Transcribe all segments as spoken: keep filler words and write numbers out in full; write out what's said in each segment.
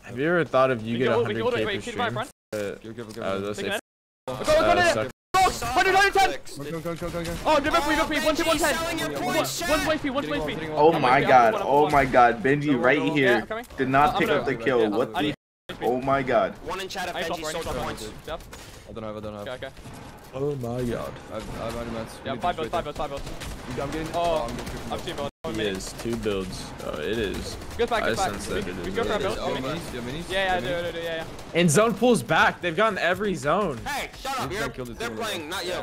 Have you ever thought if you get one hundred K per stream? Uh, I was gonna say. Go, go, go, go, one hundred ten! Go, go, go, go, go. Oh, rip me, rip me, one to one ten! One way fee, one way fee. Oh my god, oh my god, Benji right here did not pick up the kill. What the? Oh my god. One in chat if Benji sold our points. I don't have, I don't have. Okay, okay. Oh my god. I've, I've already met. Yeah, five builds, five builds, five builds. I'm getting. Oh, I'm getting I'm two builds. He is two builds. Oh, it is. Go back, I go back. sense that it We is. go for a build. Oh, minis? You have minis? Yeah, yeah, do, do, do, yeah, yeah. And zone pulls back. They've gotten every zone. Hey, shut up, you're, they're playing, not you.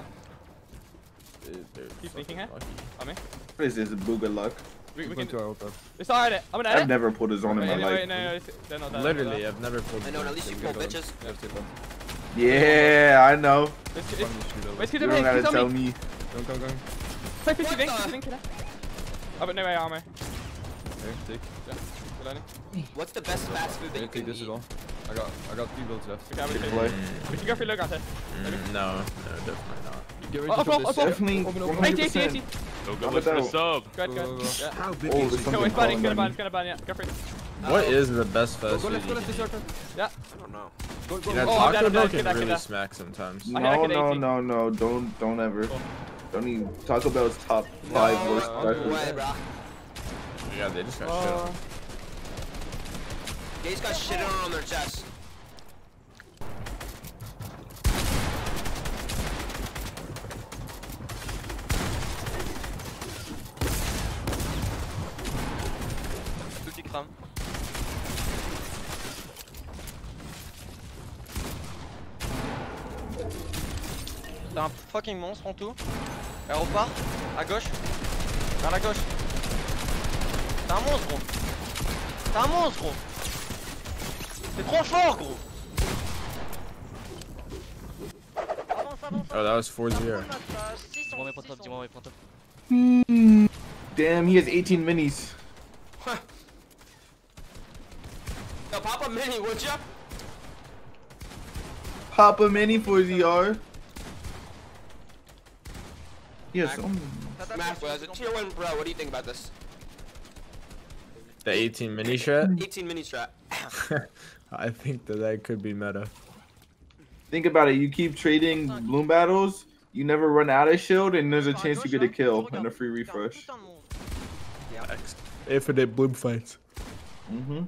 Keep sneaking here. On me. What is this? Booga luck. We, we can. to our ult. It's alright. I'm gonna edit. I've never pulled a zone in my Wait, life. wait, no, no, it's- they're not that. Literally, I've never pulled. I know, and at least you pull bitches. Yeah, I know. It's, it's, wait, You keep don't gotta tell tell me. me. Go, go, go. Play fifty What link, the? fifty link, killer. Oh, but no way, armor. Here, take. Yeah, good only. What's the best fast food that Here, you take can this as eat? well. I got, I got three builds left. Okay, I'm Good gonna play. We can go for low ground here. Mm, no, no, definitely not. Get ready Oh, to up, drop up, this. up, up. Definitely Open, open, one eighty, hundred eighty, eighty. percent. Go, go, How look for the about sub. Good, Go, go, good. go. Yeah. Oh, How big there's is it? Go, something it's burning, falling it's gonna on burn, me. it's gonna burn, yeah. Go for it. What is the best Go, fast go food left, go you left, can this eat? circle. Yeah. I don't know. Go, go, Yeah, Oh, I'm Taco down, I'm Bell down, can get that, get really that. smack sometimes. I No, like an no, eighty. no, no, don't, don't ever. Cool. Don't even. Taco Bell's top five No worst fast food. way, bro. Yeah, they just got Oh. shit. They just got shit on on their chest. Tout qui crame. T'as un fucking monstre en tout. Elle repart. À gauche. Vers la gauche. T'as un monstre gros. T'as un monstre gros. T'es trop fort gros. Avance, avance, Oh, that was four zero. Dis-moi mes points top, dis-moi mes points top. Damn, he has eighteen minis. Yo, pop a mini, would ya? Pop a mini for Z R. Yes. Mac. Maxwell, as a tier one bro, what do you think about this? The eighteen mini shot. eighteen mini strat. I think that that could be meta. Think about it. You keep trading bloom battles. You never run out of shield, and there's a chance you get a kill and a free refresh. Infinite bloom fights. Mm-hmm.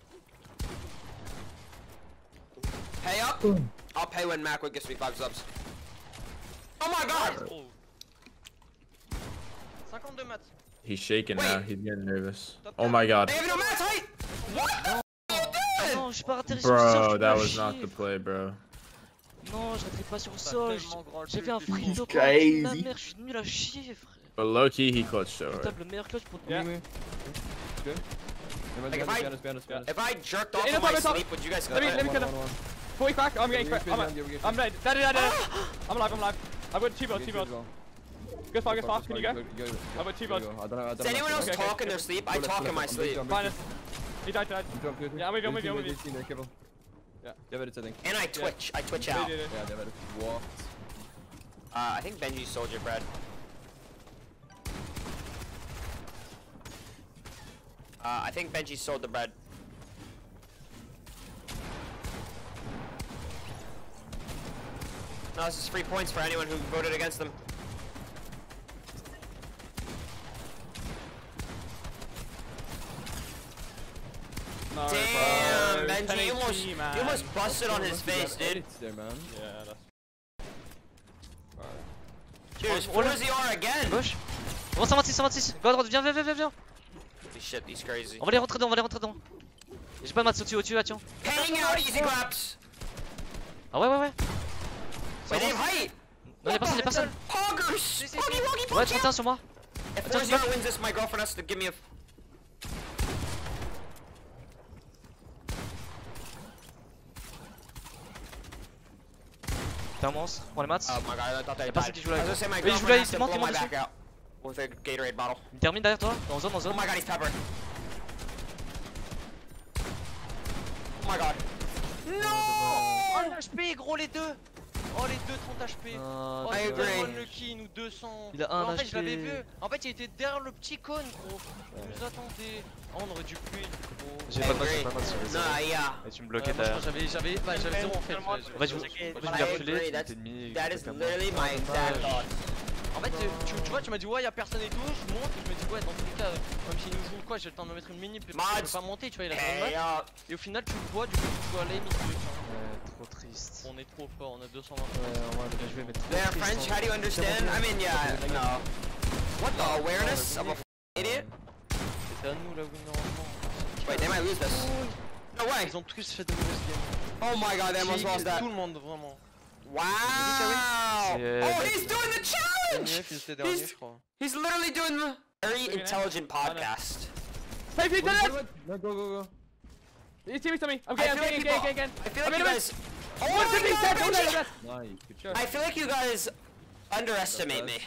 Pay up? I'll pay when Macwood gets me five subs. Oh my god! cinquante-deux mats. He's shaking now. Wait. He's getting nervous. Oh my god. They have no match height! What the f you Non, je suis pas atterri sur le sol. Bro, tu that peux was chier, not the frère. play, bro. Non, je n'atterris pas sur le sol. J'ai fait un free top. crazy. Ma mère, je suis nul à chier, frère. But low key, he clutched though, Je right? tape le meilleur clutch pour te Yeah. Good. Good. Like, if I- Behind us, behind us, behind us. If I jerked off In in the my top, top. sleep, would you guys Let me- clip let it? me kill him. One, one, one. forty crack, I'm getting We're crack. I'm, getting- we're getting- I'm dead. Dead, dead, dead. I'm alive, I'm alive. I've got two builds, two Good, builds. good, Good far, good far. Can you go? Good, good, good. I've got two Good, builds. go. I don't have- I don't Does have anyone else Okay, okay. talk in their sleep? I Go left, talk go in my left. I'm sleep. jumping, Minus. He died, died. I'm jumping, good. Yeah, I'm with you, I'm with you, I'm with you. eighteen, they're careful. Yeah. You have it, I think. And I twitch. I twitch Yeah, out. yeah, yeah. Yeah, they have it. What? Uh, I think Benji's soldier bread. Uh, I think Benji sold the bread. No, this is free points for anyone who voted against them. No, Damn, bro. Benji, you almost, ten you man. almost busted on his face, dude. There, man. Yeah, that's. Cheers, Oh, four voilà. Z R again. Gauche. Oh, cent vingt-six, cent vingt-six. Go à droite, viens, viens, viens, viens, viens. Holy shit, he's crazy. On va les rentrer dedans, on va les rentrer dedans. J'ai pas de mats au-dessus, au-dessus, là, tiens. Hanging out, easy claps. Ah ouais, ouais, ouais. Wait, they have height. Non, y'a personne, y'a personne. Poggers. Poggy, woggy, Ouais, poggy. trente et un sur moi. If four Z R wins this, my girlfriend has to give me a. T'es un monstre, prends les mats. Oh my god, I thought they Y'a personne died. qui joue I là. was gonna say my Oui, il joue girlfriend là, has il to monte, blow il my monte back dessus. out with a Gatorade bottle. Il termine derrière toi, en zone, en Oh zone. my god, he's peppered. Oh my god. No! Oh, H P, gros, les deux. Oh, les deux trente H P. Oh, I c'est agree. tellement unlucky, nous deux cents. Il a un En fait, H P. je l'avais vu. En fait, il était derrière le petit cône, gros. Il nous attendait. Oh, on aurait dû plus. J'ai pas de match, j'ai pas de match. Nah, yeah. Et tu me bloquais Ouais, moi, je derrière. crois que j'avais j'avais bah, j'avais zéro en fait. En fait, je me suis But I reculé, agree, t'es that's- ennemi. That is literally my exact thought. En fait, euh, tu, tu vois, tu m'as dit ouais, y'a personne et tout. Je monte et je me dis ouais, dans tous les cas, euh, même s'il nous joue ou quoi, j'ai le temps de me mettre une mini. Puis je peux pas monter, tu vois, il a Hey grande match. up. Et au final, tu le vois, du coup, tu vois les mini. Ouais, trop triste. On est trop fort, on a deux cent vingt. Ouais, on va bien jouer, mais trop There, triste. French, hein. how do you understand? I mean, yeah, no. What the awareness of a f- idiot? C'était à nous là, oui, normalement. Wait, they might lose this. No way. Ils ont tous fait de mauvaises games. Oh my god, they almost lost that. Tout le monde, vraiment. Wow. C'est, euh, Oh, he's doing the challenge. N F, il était dernier, je crois. He's literally doing the very intelligent podcast. Five feet to the left! No, go, go, go. You see me, Tommy. I'm I getting, I'm feel like getting, people- getting, getting. I feel I'm like in you a guys. One Oh fifty my dead, god, don't let Benji. it Nice, good shot. I feel like you guys underestimate me.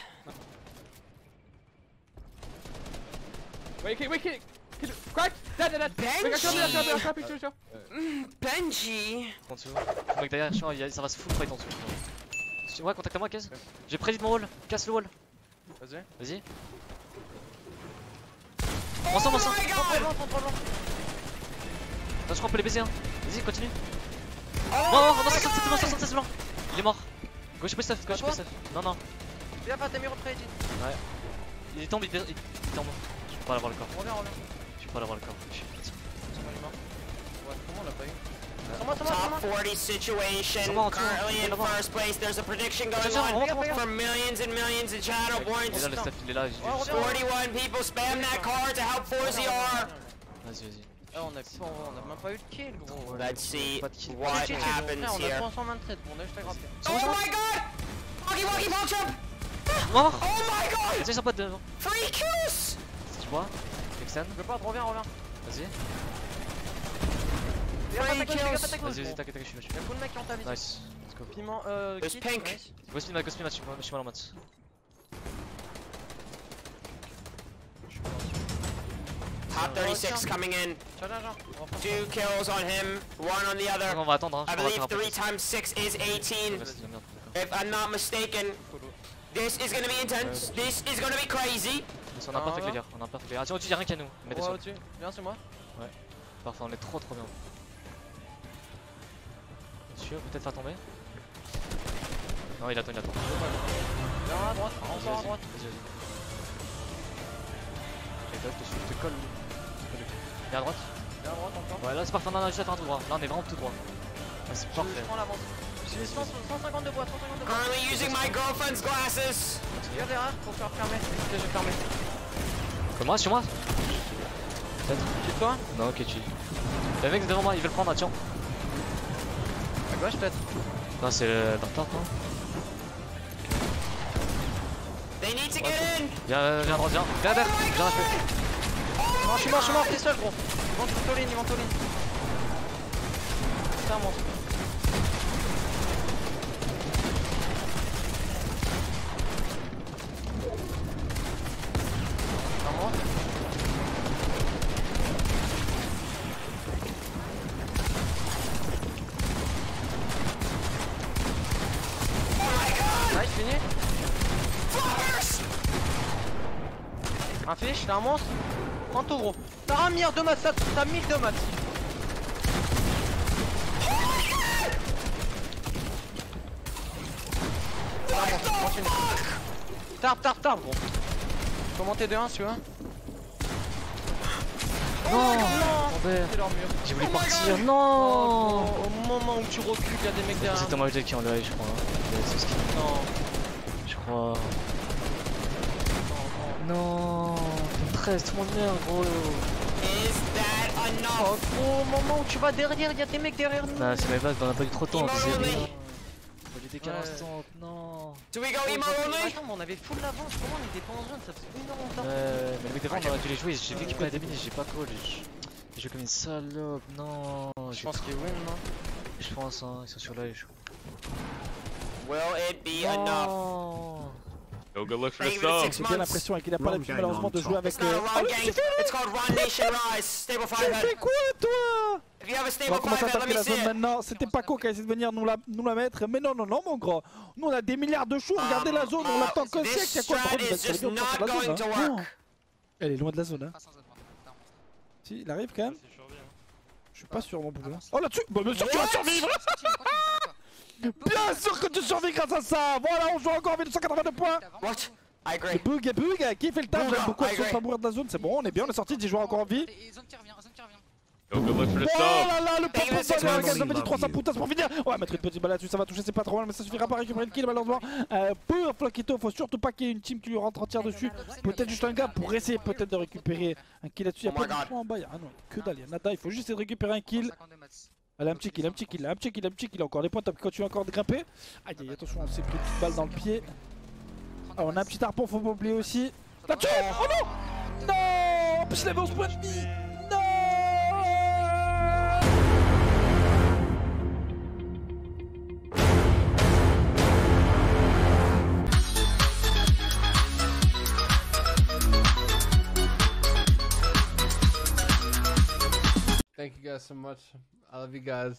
Wait, wait, wait, wait. Crack! Dead, dead, dead. Benji. Wait, I'm coming, I'm coming, I'm coming, sure, sure. Benji. En dessous. Le mec derrière, chiant, il y a- ça va se full fight en dessous. Ouais, contacte moi, Kaz. J'ai prédit mon wall, casse le wall. Vas-y. Vas-y. Ensemble, ensemble. Oh my god. Attends, je crois qu'on peut les baiser, hein. Vas-y, continue. Oh Mort, my non, soixante-sept blanc, god. soixante-sept blanc. Il est mort. Gauche pas stuff, gauche pas stuff. Non, non. Viens pas, t'as mis reprès, Edith. Ouais. Il tombe, il, il, il tombe. Je peux pas l'avoir le corps. Reviens, reviens. Je peux pas l'avoir le corps. Je suis petit. C'est mal mort. Ouais, comment on l'a pas eu? Sur moi, sur moi, sur moi. Top forty situation. Come on, come on. Currently in Come on. first place. There's a prediction going Attention, on remonte, remonte. for millions and millions in channel Il est points. là, le stuff, il est là. j'ai- Ouais, reviens. forty-one people spam that card to help four Z R. Vas-y, vas-y. Ah, on a, pas, on a même pas eu de kill, gros. Let's see Pas de kill. what Chill, chill, chill, happens frère, on a here. trois cent vingt-sept, bon, on a juste à grapper. Oh my god! Walkie walkie ball jump! Mort. Oh my god! Vas-y, sans pote devant. Free kills! Tu vois. Extend. Je veux pas, reviens, reviens. Vas-y. Free kills! Vas-y, vas-y, t'inquiète, t'inquiète, je suis là. je suis Y'a full mec qui ont ta vie. là. Nice. Let's go. Piment, euh, There's kit, pink. nice. Go speed match, go speed match, je suis mal en maths. Top thirty-six coming in. Tiens, tiens, tiens. On va faire Two kills on him, one on the Non, other. on va attendre, hein. I Je peux believe rattraper. three times six is eighteen. Vas-y, merde, d'accord. If I'm not mistaken, this is gonna be intense. This is gonna be crazy. On a un perfect, les gars. On a un perfect, les gars. Ah, tiens, au-dessus, y'a rien qu'à nous. ça. Mettez Ouais, sur. au-dessus. Viens, c'est moi. Parfait, on est trop trop bien. Sûr, peut-être faire tomber. Non, il attend, il attend. Viens à droite, on sort à Vas-y, droite. vas-y, vas-y. Et toi, je te suis, je te colle. Viens à droite. Viens à droite encore. Ouais, là c'est parfait, non, non, juste à faire un tout droit. Là, on est vraiment tout droit. Ouais, c'est Je parfait. prends l'avance. J'ai cent cinquante de bois, cent cinquante de bois. Currently using my girlfriend's glasses. Viens derrière pour faire fermer. Ok, j'ai fermé. Comme moi, sur moi. Peut-être. Qui toi? Non, ok, tu. Le mec devant moi, il veut le prendre, tiens. À gauche peut-être. Non, c'est le Bartard, non. They need to get in. Viens, viens, droite, viens. Viens, derrière. Viens, un peu. Non, je suis mort, je suis mort, t'es seul gros. Ils vont Ventoline, ils vont Ventoline. C'est un monstre. Un monstre. Nice, fini. Un fish, t'as un monstre. Prends tout gros. T'as un mire de maths, t'as mille de maths. Tarp, tarp, tarp gros. Je peux monter de un si tu veux. Non, C'est leur mur. j'ai voulu Oh my partir. God. Non. Au moment où tu recules, y'a des mecs derrière. C'est Thomas J qui est en live, je crois. hein. C'est ce qu'il Non, je crois. non, Non. treize, tout le monde meurt, gros. Is that non. enough? Au moment où tu vas derrière, y'a des mecs derrière nous. Nah, c'est mes bases, on a pas eu trop de temps. Emo Zéro. only. On a du décalage Ouais. instant, non. Do we go Oh, emo j'ai- only? Attends, mais on avait full l'avance, comment on était pas en zone, ça faisait une heure en retard. Ouais, mais le mec devant, on aurait dû les jouer. J'ai vu qu'il prenait des minis, j'ai pas call. J'ai j'ai joué comme une salope, non. Je j'ai pense trop- qu'il win, non? Je pense, hein, ils sont sur live. Will it be enough? Non. Yo, good luck for Thank the you for the sub. six J'ai bien months. l'impression qu'il a pas l'habitude malheureusement de jouer avec. It's not a euh, run Ah, gang. It's called Run Nation Rise. Stable Tu five fais head. quoi toi? If you have a On stable va commencer à five head, let attaquer me la see zone it. maintenant. C'était Paco qui a essayé de venir nous la, nous la mettre. Mais non, non, non, mon gros. Nous on a des milliards de choux. Regardez la zone. On l'attend que This sec. Y'a quoi? Par strat contre, il va is se faire just bien not contre la going zone. to hein. Non. work. Elle est loin de la zone. Hein. Si, il arrive quand même. C'est survie, hein. Je suis pas sûr non plus. Oh là-dessus. Bah bien sûr que tu vas survivre. Bien sûr que tu survis grâce à ça. Voilà, on joue encore avec deux cent quatre-vingt-deux points. What? I agree. Et bug, et bug, qui fait le taf? Bug, J'aime beaucoup I Action agree. pas mourir de la zone. C'est bon, on est bien, on est sorti, dix joueurs encore en vie. Et zone qui revient, zone qui revient. Go, go, look for the Oh sub. là là, le Hey, propre c'est sol, bon, regarde, oui, ça fait du trois cents putas pour finir. On va mettre une petite balle là-dessus, ça va toucher, c'est pas trop mal, mais ça suffira pas à récupérer le kill malheureusement. Euh, pour Flockito, faut surtout pas qu'il y ait une team qui lui rentre entière dessus. Peut-être juste un gars pour essayer peut-être de récupérer un kill là-dessus. Y'a Oh my pas de God. points en bas, y'a ah non, que dalle, y'a nada, il faut juste essayer de récupérer un kill. Allez, un petit kill, un petit kill, un petit kill, un petit kill, encore des points, top, continue encore de grimper. Aïe aïe, attention, on s'est pris une petite balle dans le pied. Ah, on a un petit harpon, faut pas oublier aussi. La tue. Oh non. Non. En plus, il avait onze points de vie. Non. Thank you guys so much. I love you guys.